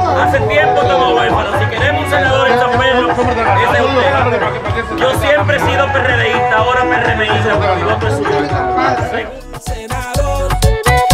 Hace tiempo estamos huérfanos. Si queremos un senador en San Pedro, ese es usted. Yo siempre he sido PRDista, ahora PRMista, porque mi voto es suyo.